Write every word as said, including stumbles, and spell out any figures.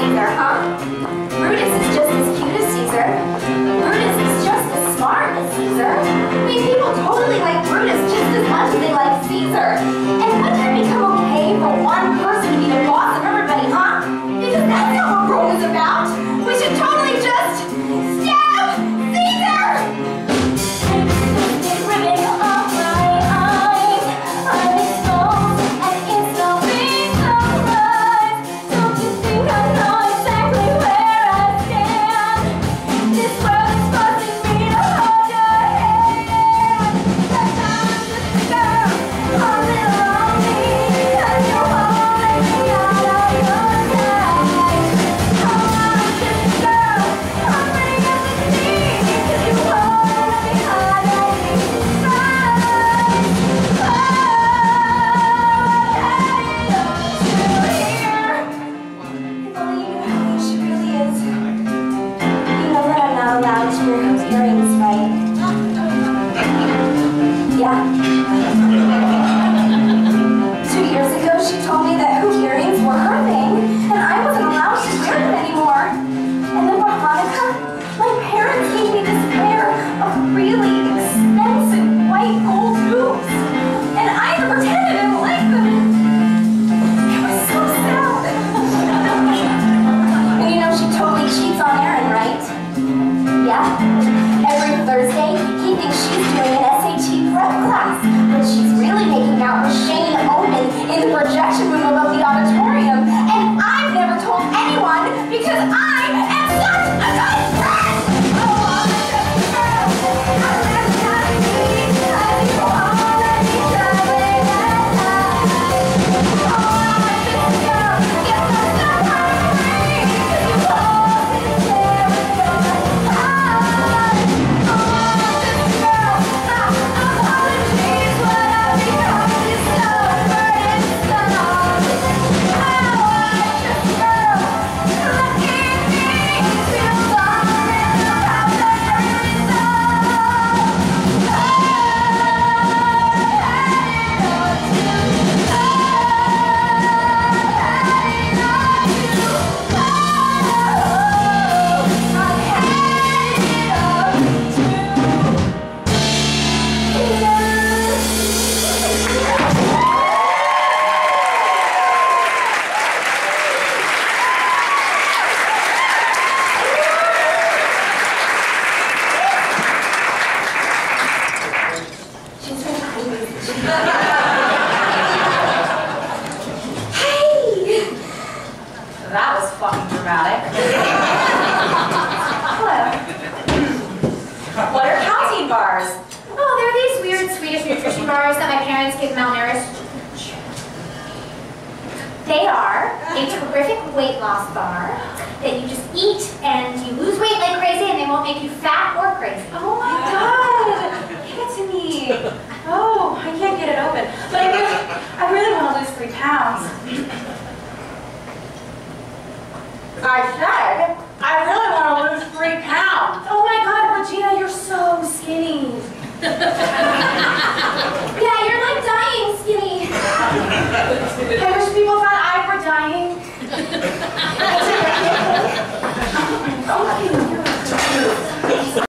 Caesar, huh? Brutus is just as cute as Caesar. Brutus is just as smart as Caesar. I mean, people totally like Brutus just as much as they like Caesar. And wouldn't it become okay for one person to be the boss of everybody, huh? Because that's not what Rome is about. We should totally just stab Caesar! I said, I really want to lose three pounds. Oh my God, Regina, you're so skinny.